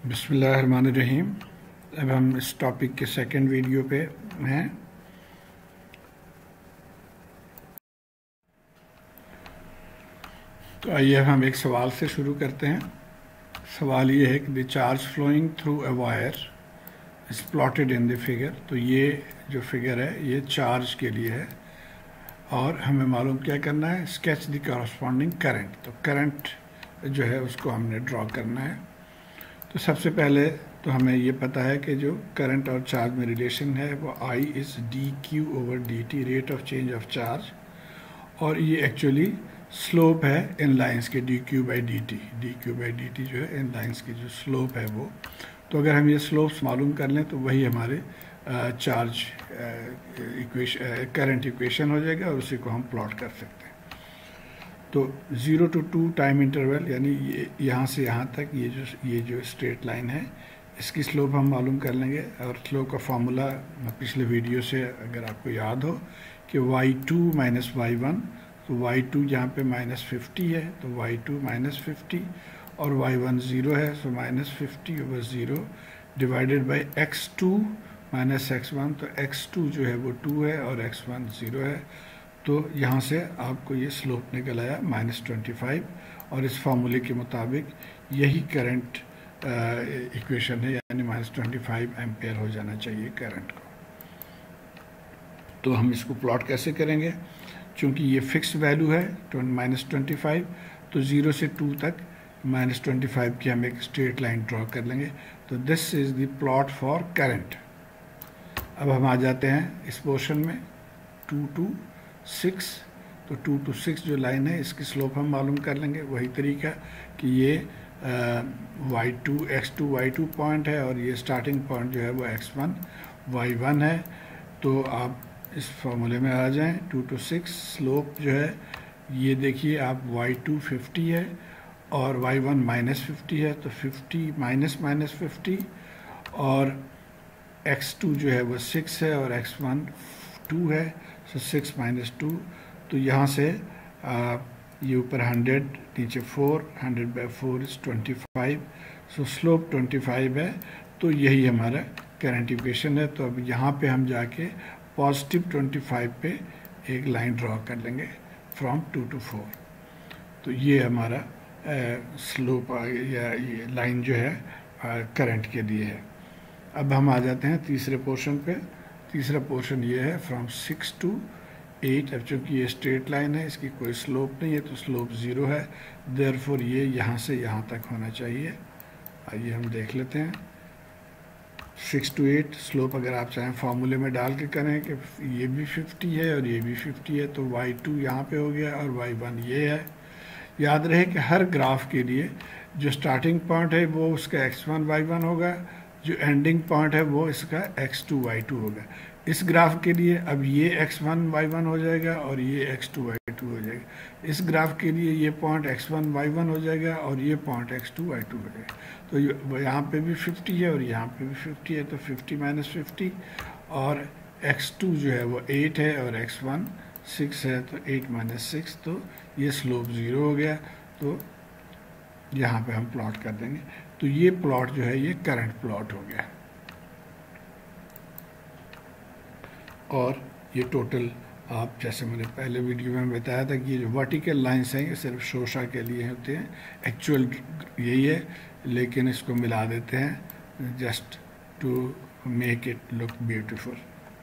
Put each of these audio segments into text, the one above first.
बिस्मिल्लाहिर्रहमानिर्रहीम। अब हम इस टॉपिक के सेकंड वीडियो पे हैं। तो आइए हम एक सवाल से शुरू करते हैं। सवाल ये है कि the charge flowing through a wire is plotted in the figure. तो ये जो फिगर है ये चार्ज के लिए है और हमें मालूम क्या करना है, स्केच द कॉरस्पॉन्डिंग करंट। तो करंट जो है उसको हमने ड्रॉ करना है। तो सबसे पहले तो हमें ये पता है कि जो करंट और चार्ज में रिलेशन है वो I is dq/dt, rate of change of charge, और ये एक्चुअली स्लोप है इन लाइंस के dq/dt जो है इन लाइंस की जो स्लोप है वो। तो अगर हम ये स्लोप्स मालूम कर लें तो वही हमारे चार्ज करंट इक्वेशन हो जाएगा और उसी को हम प्लॉट कर सकते हैं। तो 0 to 2 टाइम इंटरवल, यानी ये यहाँ से यहाँ तक ये जो स्ट्रेट लाइन है इसकी स्लोप हम मालूम कर लेंगे। और स्लोप का फार्मूला पिछले वीडियो से अगर आपको याद हो कि y2 माइनस y1, तो y2 यहाँ पे -50 है तो y2 -50 और y1 0 है, सो -50/0 divided by x2 minus x1। तो x2 जो है वो 2 है और x1 0 है। तो यहाँ से आपको ये स्लोप निकल आया -25, और इस फार्मूले के मुताबिक यही करंट इक्वेशन है, यानी -25 एम्पेयर हो जाना चाहिए करंट को। तो हम इसको प्लॉट कैसे करेंगे, चूँकि ये फिक्स वैल्यू है -25, तो 0 से 2 तक -25 की हम एक स्ट्रेट लाइन ड्रॉ कर लेंगे। तो this is the plot for current. अब हम आ जाते हैं इस पोर्शन में 2 to 6। तो 2 to 6 जो लाइन है इसकी स्लोप हम मालूम कर लेंगे। वही तरीका कि ये x2 पॉइंट है और ये स्टार्टिंग पॉइंट जो है वो x1 y1 है। तो आप इस फॉर्मूले में आ जाएं। 2 to 6 स्लोप जो है ये देखिए आप y2 50 है और y1 -50 है, तो 50 -50, और x2 जो है वो 6 है और x1 2 है, सो 6 - 2। तो यहाँ से ये ऊपर 100 नीचे 4, 100/4 इज़ 25, सो स्लोप 25 है। तो यही हमारा करंट इक्वेशन है। तो अब यहाँ पे हम जाके +25 पे एक लाइन ड्रॉ कर लेंगे फ्रॉम 2 to 4। तो ये हमारा स्लोप या ये लाइन जो है करंट के लिए है। अब हम आ जाते हैं तीसरे पोर्शन पे। तीसरा पोर्शन ये है फ्रॉम 6 to 8। अब चूँकि ये स्ट्रेट लाइन है इसकी कोई स्लोप नहीं है तो स्लोप 0 है, देयरफॉर ये यहाँ से यहाँ तक होना चाहिए। आइए हम देख लेते हैं। 6 to 8 स्लोप अगर आप चाहें फार्मूले में डाल के करें कि ये भी 50 है और ये भी 50 है, तो y2 यहाँ पे हो गया और y1 ये है। याद रहे कि हर ग्राफ के लिए जो स्टार्टिंग पॉइंट है वो उसका x1 y1 होगा, जो एंडिंग पॉइंट है वो इसका x2 y2 होगा। इस ग्राफ के लिए अब ये x1 y1 हो जाएगा और ये x2 y2 हो जाएगा। इस ग्राफ के लिए ये पॉइंट x1 y1 हो जाएगा और ये पॉइंट x2 y2 हो जाएगा। तो यहाँ पे भी 50 है और यहाँ पे भी 50 है, तो 50 - 50, और x2 जो है वो 8 है और x1 6 है, तो 8 - 6, तो ये स्लोप 0 हो गया। तो यहाँ पे हम प्लॉट कर देंगे। तो ये प्लॉट जो है ये करंट प्लॉट हो गया। और ये टोटल आप जैसे मैंने पहले वीडियो में बताया था कि ये जो वर्टिकल लाइंस हैं ये सिर्फ शोशा के लिए होते हैं, एक्चुअल यही है, लेकिन इसको मिला देते हैं just to make it look beautiful.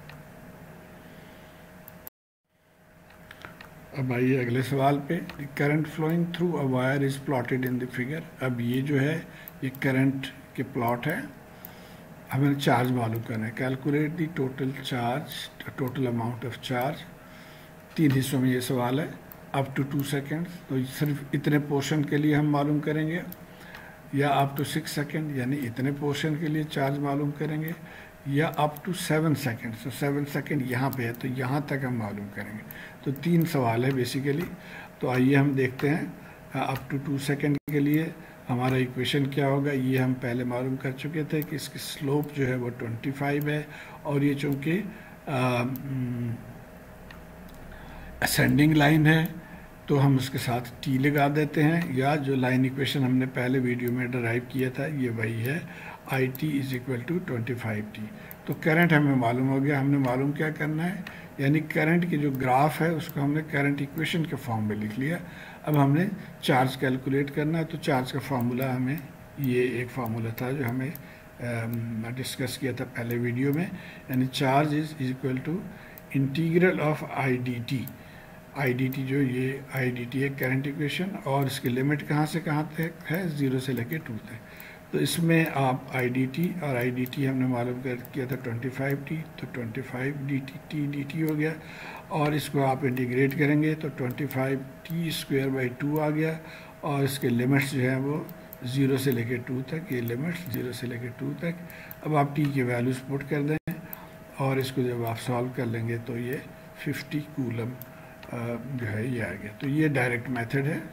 अब आइए अगले सवाल पे। Current flowing through a wire is plotted in the figure. अब ये जो है ये करंट के प्लॉट है। हमें चार्ज मालूम करना है। Calculate the total charge, total amount of charge. 3 हिस्सों में ये सवाल है, अप टू 2 सेकेंड्स। तो सिर्फ इतने पोर्शन के लिए हम मालूम करेंगे, या अप टू 6 सेकेंड यानी इतने पोर्शन के लिए चार्ज मालूम करेंगे, या अप टू 7 सेकेंड। तो 7 सेकेंड यहाँ पे है तो यहाँ तक हम मालूम करेंगे। तो 3 सवाल है बेसिकली। तो आइए हम देखते हैं अप टू 2 सेकेंड के लिए हमारा इक्वेशन क्या होगा। ये हम पहले मालूम कर चुके थे कि इसकी स्लोप जो है वो 25 है, और ये चूँकि असेंडिंग लाइन है तो हम उसके साथ टी लगा देते हैं, या जो लाइन इक्वेशन हमने पहले वीडियो में डराइव किया था ये वही है, I T is equal to 25t। तो करंट हमें मालूम हो गया। हमने मालूम क्या करना है, यानी करंट की जो ग्राफ है उसको हमने करंट इक्वेशन के फॉर्म में लिख लिया। अब हमने चार्ज कैलकुलेट करना है, तो चार्ज का फार्मूला हमें, ये एक फार्मूला था जो हमें डिस्कस किया था पहले वीडियो में, यानी charge is equal to integral of I D T. I D T जो ये आई डी टी है करंट इक्वेशन, और इसकी लिमिट कहाँ से कहाँ तक है, 0 से लेकर 2 तक। तो इसमें आप आई डी टी और आई डी टी हमने मालूम किया था 25t, तो 25 डी टी हो गया, और इसको आप इंटीग्रेट करेंगे तो 25t² आ गया, और इसके लिमिट्स जो हैं वो 0 से लेकर 2 तक, ये लिमिट्स 0 से लेकर 2 तक। अब आप t के वैल्यूज़ पुट कर दें, और इसको जब आप सॉल्व कर लेंगे तो ये 50 कूलम जो है ये आ गया। तो ये डायरेक्ट मेथड है।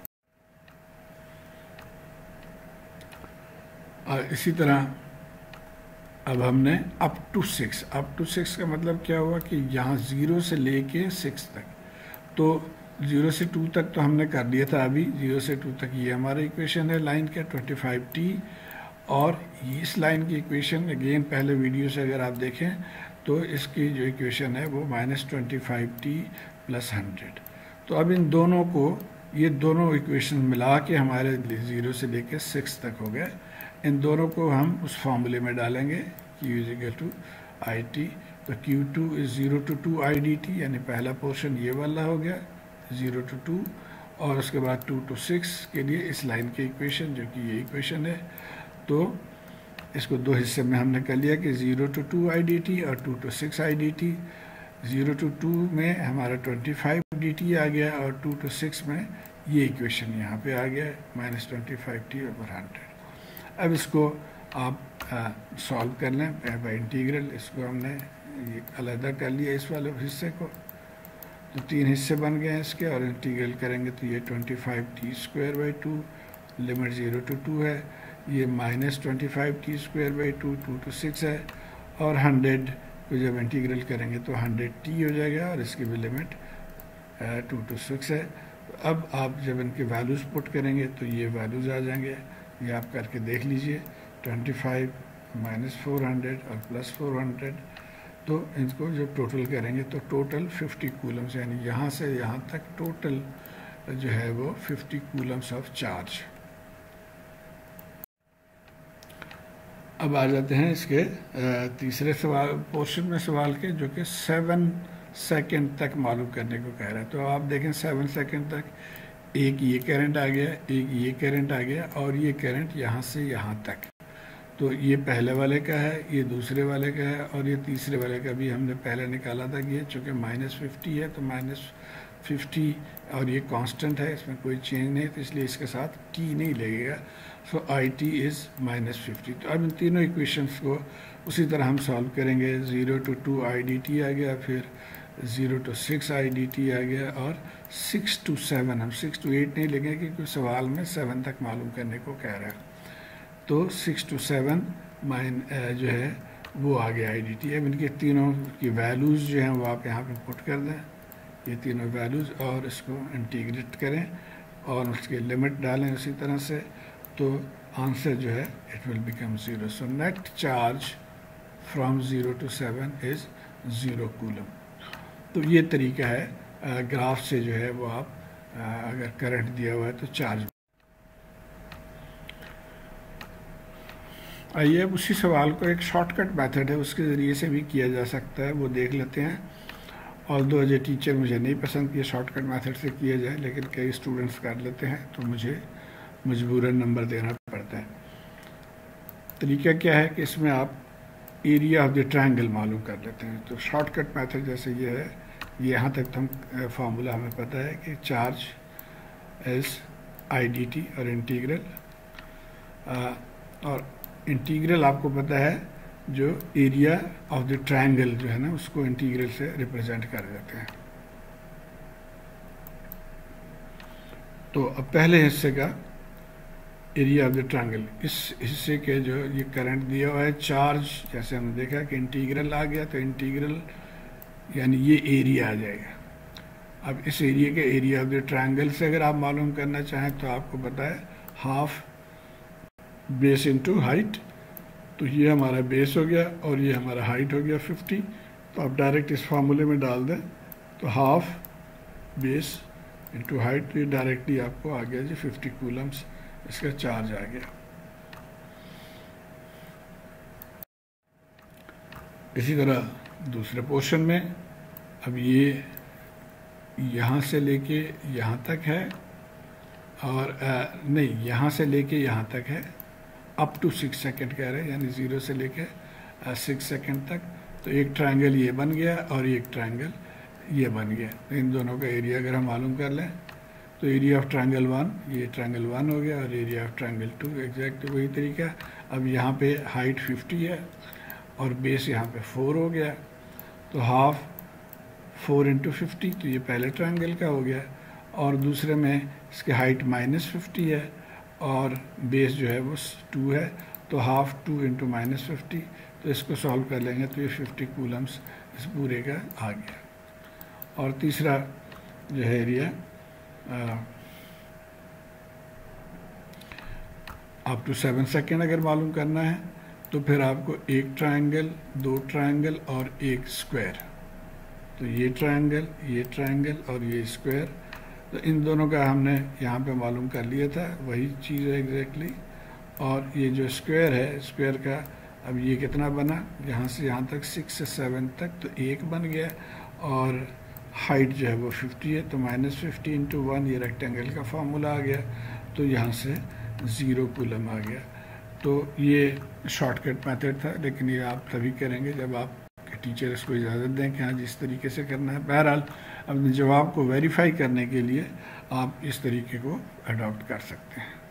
और इसी तरह अब हमने अप टू 6 का मतलब क्या हुआ कि यहाँ 0 से लेके 6 तक, तो 0 से 2 तक तो हमने कर दिया था अभी, 0 से 2 तक ये हमारा इक्वेशन है लाइन का 25t। और इस लाइन की इक्वेशन अगेन पहले वीडियो से अगर आप देखें तो इसकी जो इक्वेशन है वो -25t + 100। तो अब इन दोनों को, ये दोनों इक्वेशन मिला के हमारे 0 से लेकर 6 तक हो गए। इन दोनों को हम उस फॉर्मूले में डालेंगे, Q = IT। तो Q2 = 0 to 2 IDT, यानी पहला पोर्शन ये वाला हो गया 0 to 2, और उसके बाद 2 to 6 के लिए इस लाइन की इक्वेशन जो कि ये इक्वेशन है। तो इसको दो हिस्से में हमने कर लिया कि 0 to 2 IDT और 2 to 6 IDT। 0 to 2 में हमारा 25 dt आ गया, और 2 to 6 में ये इक्वेशन यहाँ पे आ गया -25t/100। अब इसको आप सॉल्व कर लें बाय इंटीग्रल। इसको हमने ये अलग कर लिया इस वाले हिस्से को, तो 3 हिस्से बन गए हैं इसके, और इंटीग्रल करेंगे तो ये 25t²/2 लिमिट 0 to 2 है, ये -25t²/2 2 to 6 है, और 100 को जब इंटीग्रल करेंगे तो 100t हो जाएगा, और इसकी भी लिमिट 2 to 6 है। अब आप जब इनके वैल्यूज़ पुट करेंगे तो ये वैल्यूज़ आ जाएंगे, ये आप करके देख लीजिए, 25 -400 और +400। तो इनको जब टोटल करेंगे तो टोटल 50 कूलम्स, यानी यहाँ से यहाँ तक टोटल जो है वो 50 कूलम्स ऑफ चार्ज। अब आ जाते हैं इसके तीसरे सवाल पोर्शन में सवाल के, जो कि 7 सेकंड तक मालूम करने को कह रहा है। तो आप देखें 7 सेकंड तक एक ये करंट आ गया, एक ये करंट आ गया, और ये करंट यहाँ से यहाँ तक। तो ये पहले वाले का है, ये दूसरे वाले का है, और ये तीसरे वाले का भी हमने पहले निकाला था कि ये चूँकि -50 है तो -50, और ये कांस्टेंट है, इसमें कोई चेंज नहीं, तो इसलिए इसके साथ t नहीं लगेगा। So IT is -50। तो अब इन तीनों इक्वेशंस को उसी तरह हम सॉल्व करेंगे। 0 to 2 IDT आ गया, फिर 0 to 6 IDT आ गया, और 6 to 7, हम 6 to 8 नहीं लेंगे क्योंकि सवाल में 7 तक मालूम करने को कह रहा है। तो 6 to 7 जो है वो आ गया IDT। अब इनके तीनों की वैल्यूज़ जो हैं वो आप यहाँ पे पुट कर दें, ये तीनों वैल्यूज़, और इसको इंटीग्रेट करें और उसके लिमिट डालें उसी तरह से, तो आंसर जो है it will become 0। So net charge from 0 to 7 is 0 coulomb. तो ये तरीका है ग्राफ से जो है वो आप अगर करंट दिया हुआ है तो चार्ज। आइए अब उसी सवाल को एक शॉर्टकट मेथड है उसके ज़रिए से भी किया जा सकता है, वो देख लेते हैं। और दो एज ए टीचर मुझे नहीं पसंद कि शॉर्टकट मेथड से किया जाए, लेकिन कई स्टूडेंट्स कर लेते हैं तो मुझे मजबूरन नंबर देना पड़ता है। तरीका क्या है कि इसमें आप एरिया ऑफ द ट्रायंगल मालूम कर लेते हैं। तो शॉर्टकट मेथड जैसे ये है, ये यहाँ तक तो हम फार्मूला हमें पता है कि चार्ज इज IDT और इंटीग्रल, और इंटीग्रल आपको पता है जो एरिया ऑफ द ट्रायंगल जो है ना उसको इंटीग्रल से रिप्रेजेंट कर देते हैं। तो अब पहले हिस्से का एरिया ऑफ द ट्रायंगल, इस हिस्से के जो ये करंट दिया हुआ है चार्ज, जैसे हमने देखा कि इंटीग्रल आ गया तो इंटीग्रल यानी ये एरिया आ जाएगा। अब इस एरिया के एरिया ऑफ द ट्रायंगल से अगर आप मालूम करना चाहें तो आपको पता है हाफ बेस इनटू हाइट, तो ये हमारा बेस हो गया और ये हमारा हाइट हो गया 50। तो आप डायरेक्ट इस फार्मूले में डाल दें तो हाफ बेस इनटू हाइट, तो ये डायरेक्टली आपको आ गया जी 50 कूलम्स इसका चार्ज आ गया। इसी तरह दूसरे पोर्शन में अब ये यहाँ से लेके यहाँ तक है और नहीं, यहाँ से लेके यहाँ तक है, अप टू 6 सेकेंड कह रहे हैं, यानी 0 से लेके 6 सेकेंड तक। तो एक ट्रायंगल ये बन गया और एक ट्रायंगल ये बन गया। तो इन दोनों का एरिया अगर हम मालूम कर लें तो एरिया ऑफ ट्रायंगल 1, ये ट्रायंगल 1 हो गया, और एरिया ऑफ ट्रायंगल 2 एग्जैक्ट वही तरीका। अब यहाँ पे हाइट 50 है और बेस यहाँ पे 4 हो गया, तो हाफ 4 इंटू 50, तो ये पहले ट्रायंगल का हो गया। और दूसरे में इसके हाइट -50 है और बेस जो है वो 2 है, तो हाफ 2 इंटू -50, तो इसको सॉल्व कर लेंगे तो ये 50 कूलम्स इस पूरे का आ गया। और तीसरा जो है एरिया अप टू 7 सेकेंड अगर मालूम करना है तो फिर आपको एक ट्रायंगल, दो ट्रायंगल और एक स्क्वायर, तो ये ट्रायंगल और ये स्क्वायर, तो इन दोनों का हमने यहाँ पे मालूम कर लिया था, वही चीज़ है एग्जैक्टली। और ये जो स्क्वायर है, स्क्वायर का अब ये कितना बना, यहाँ से यहाँ तक 6 से 7 तक, तो 1 बन गया। और हाइट जो है वो 50 है, तो -50 इंटू 1, ये रेक्टेंगल का फार्मूला आ गया, तो यहाँ से 0 कूलम आ गया। तो ये शॉर्टकट मेथड था, लेकिन ये आप तभी करेंगे जब आप टीचर इसको इजाज़त दें कि हाँ जिस तरीके से करना है। बहरहाल अपने जवाब को वेरीफाई करने के लिए आप इस तरीके को अडॉप्ट कर सकते हैं।